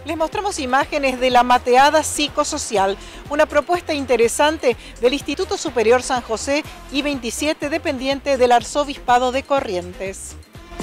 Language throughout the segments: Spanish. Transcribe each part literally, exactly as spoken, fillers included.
Les mostramos imágenes de la mateada psicosocial, una propuesta interesante del Instituto Superior San José I veintisiete, dependiente del Arzobispado de Corrientes.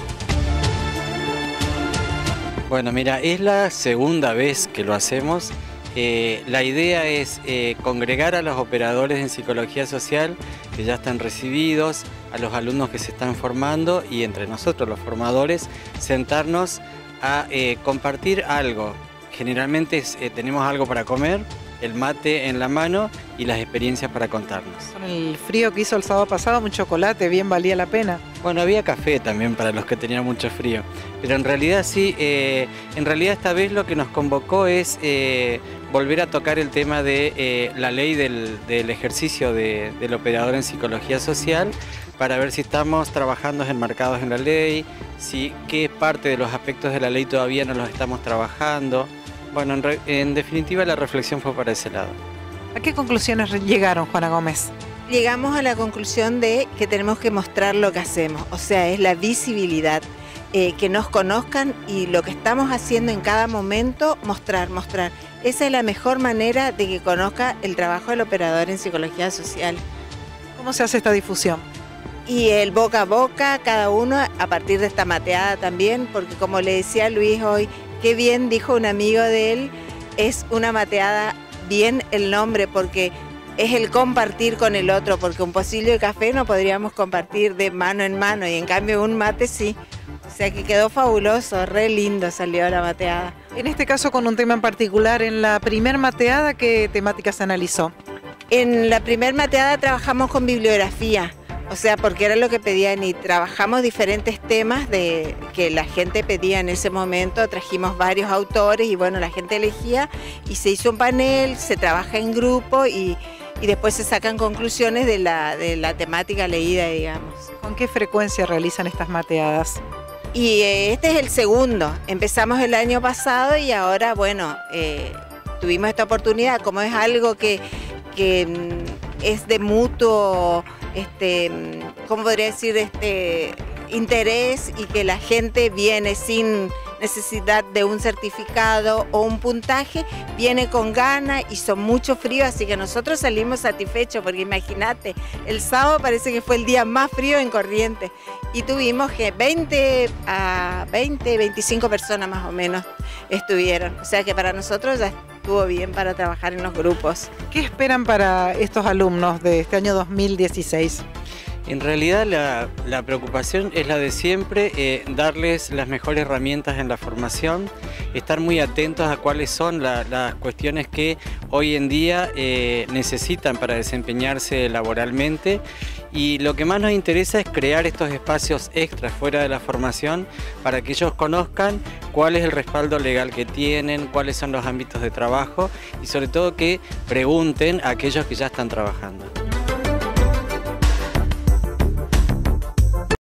Bueno, mira, es la segunda vez que lo hacemos. Eh, la idea es eh, congregar a los operadores en psicología social que ya están recibidos, a los alumnos que se están formando y entre nosotros, los formadores, sentarnos a eh, compartir algo. Generalmente eh, tenemos algo para comer, el mate en la mano y las experiencias para contarnos. Con el frío que hizo el sábado pasado, un chocolate bien valía la pena. Bueno, había café también para los que tenían mucho frío, pero en realidad sí, eh, en realidad esta vez lo que nos convocó es eh, volver a tocar el tema de eh, la ley del, del ejercicio de, del operador en psicología social, para ver si estamos trabajando enmarcados en la ley, si qué parte de los aspectos de la ley todavía no los estamos trabajando. Bueno, en, re, en definitiva la reflexión fue para ese lado. ¿A qué conclusiones llegaron, Juana Gómez? Llegamos a la conclusión de que tenemos que mostrar lo que hacemos, o sea, es la visibilidad, eh, que nos conozcan y lo que estamos haciendo en cada momento, mostrar, mostrar. Esa es la mejor manera de que conozca el trabajo del operador en psicología social. ¿Cómo se hace esta difusión? Y el boca a boca, cada uno a partir de esta mateada también, porque como le decía Luis hoy, qué bien dijo un amigo de él, es una mateada bien el nombre, porque es el compartir con el otro, porque un pocillo de café no podríamos compartir de mano en mano, y en cambio un mate sí. O sea que quedó fabuloso, re lindo salió la mateada. En este caso con un tema en particular, en la primer mateada, ¿qué temática se analizó? En la primer mateada trabajamos con bibliografía. O sea, porque era lo que pedían y trabajamos diferentes temas de que la gente pedía en ese momento, trajimos varios autores y bueno, la gente elegía y se hizo un panel, se trabaja en grupo y, y después se sacan conclusiones de la, de la temática leída, digamos. ¿Con qué frecuencia realizan estas mateadas? Y eh, este es el segundo, empezamos el año pasado y ahora, bueno, eh, tuvimos esta oportunidad, como es algo que, que mm, es de mutuo... Este, ¿cómo podría decir? Este interés y que la gente viene sin necesidad de un certificado o un puntaje, viene con ganas y son mucho frío, así que nosotros salimos satisfechos porque imagínate, el sábado parece que fue el día más frío en Corrientes y tuvimos que veinte a veinte, veinticinco personas más o menos estuvieron, o sea que para nosotros ya estuvo bien para trabajar en los grupos. ¿Qué esperan para estos alumnos de este año dos mil dieciséis? En realidad la, la preocupación es la de siempre, eh, darles las mejores herramientas en la formación, estar muy atentos a cuáles son la, las cuestiones que hoy en día eh, necesitan para desempeñarse laboralmente, y lo que más nos interesa es crear estos espacios extras fuera de la formación para que ellos conozcan cuál es el respaldo legal que tienen, cuáles son los ámbitos de trabajo y sobre todo que pregunten a aquellos que ya están trabajando.